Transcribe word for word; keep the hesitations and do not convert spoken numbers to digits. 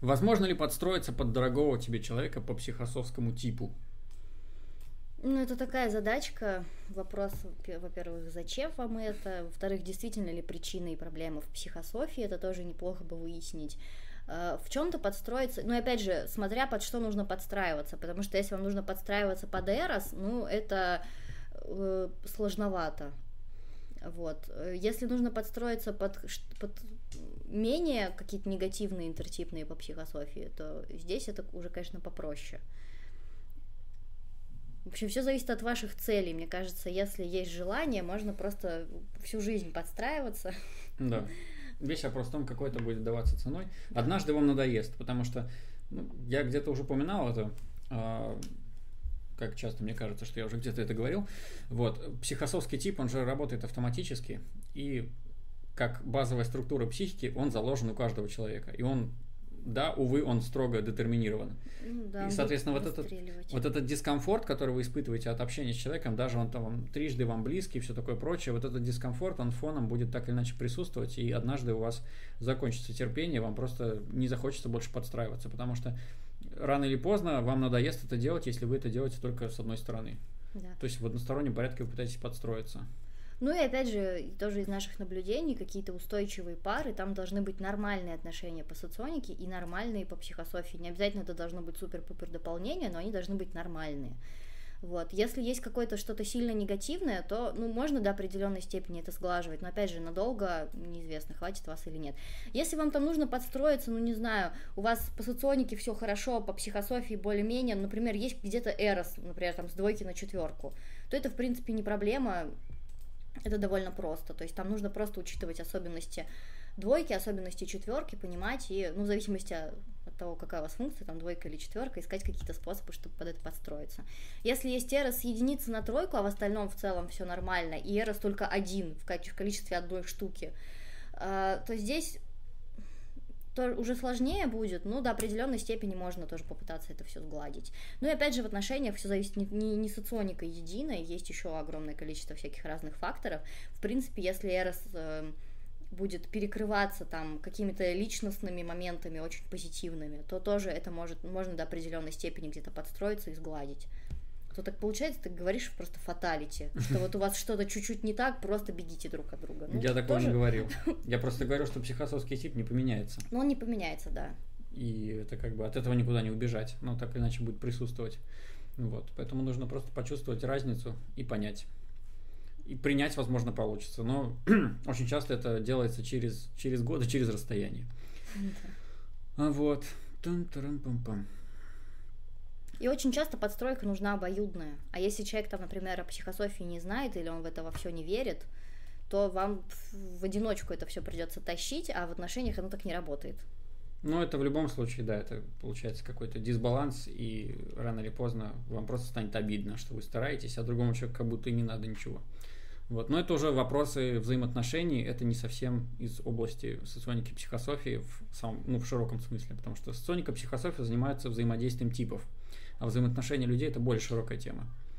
Возможно ли подстроиться под дорогого тебе человека по психософскому типу? Ну, это такая задачка. Вопрос, во-первых, зачем вам это? Во-вторых, действительно ли причины и проблемы в психософии? Это тоже неплохо бы выяснить. В чем-то подстроиться, ну, опять же, смотря под что нужно подстраиваться, потому что если вам нужно подстраиваться под Эрос, ну, это э, сложновато. Вот. Если нужно подстроиться под, под менее какие-то негативные интертипные по психософии, то здесь это уже, конечно, попроще. В общем, все зависит от ваших целей. Мне кажется, если есть желание, можно просто всю жизнь подстраиваться. Да. Весь вопрос в том, какой это будет даваться ценой. Однажды вам надоест, потому что ну, я где-то уже упоминал это, э, как часто мне кажется, что я уже где-то это говорил. Вот. Психософский тип, он же работает автоматически, и как базовая структура психики, он заложен у каждого человека. И он, да, увы, он строго детерминирован. Ну, да, и, соответственно, вот этот, вот этот дискомфорт, который вы испытываете от общения с человеком, даже он там трижды вам близкий и все такое прочее, вот этот дискомфорт, он фоном будет так или иначе присутствовать, и однажды у вас закончится терпение, вам просто не захочется больше подстраиваться, потому что рано или поздно вам надоест это делать, если вы это делаете только с одной стороны. Да. То есть в одностороннем порядке вы пытаетесь подстроиться. Ну и опять же, тоже из наших наблюдений, какие-то устойчивые пары, там должны быть нормальные отношения по соционике и нормальные по психософии. Не обязательно это должно быть супер-пупер дополнение, но они должны быть нормальные. Вот. Если есть какое-то что-то сильно негативное, то ну, можно до определенной степени это сглаживать, но опять же, надолго неизвестно, хватит вас или нет. Если вам там нужно подстроиться, ну не знаю, у вас по соционике все хорошо, по психософии более-менее, например, есть где-то Эрос, например, там с двойки на четверку, то это в принципе не проблема. Это довольно просто, то есть там нужно просто учитывать особенности двойки, особенности четверки, понимать и, ну, в зависимости от того, какая у вас функция, там двойка или четверка, искать какие-то способы, чтобы под это подстроиться. Если есть Эрос с единицы на тройку, а в остальном в целом все нормально, и Эрос только один в количестве одной штуки, то здесь то уже сложнее будет, но до определенной степени можно тоже попытаться это все сгладить. Ну и опять же в отношениях все зависит не, не, не соционика единая, есть еще огромное количество всяких разных факторов. В принципе, если Эрос э, будет перекрываться там какими-то личностными моментами очень позитивными, то тоже это может, можно до определенной степени где-то подстроиться и сгладить. То так получается, ты говоришь просто фаталити, что вот у вас что-то чуть-чуть не так, просто бегите друг от друга. Ну, я такого тоже... не говорил. Я просто говорю, что психософский тип не поменяется. Ну, он не поменяется, да. И это как бы от этого никуда не убежать, но так или иначе будет присутствовать. Вот. Поэтому нужно просто почувствовать разницу и понять. И принять, возможно, получится. Но очень часто это делается через, через годы, через расстояние. Да. Вот. Тан-тарам-пам-пам. И очень часто подстройка нужна обоюдная. А если человек, там, например, о психософии не знает или он в это во все не верит, то вам в одиночку это все придется тащить, а в отношениях оно так не работает. Ну, это в любом случае, да, это получается какой-то дисбаланс, и рано или поздно вам просто станет обидно, что вы стараетесь, а другому человеку как будто и не надо ничего. Вот. Но это уже вопросы взаимоотношений, это не совсем из области соционики психософии в, самом, ну, в широком смысле, потому что соционика психософия занимается взаимодействием типов, а взаимоотношения людей – это более широкая тема.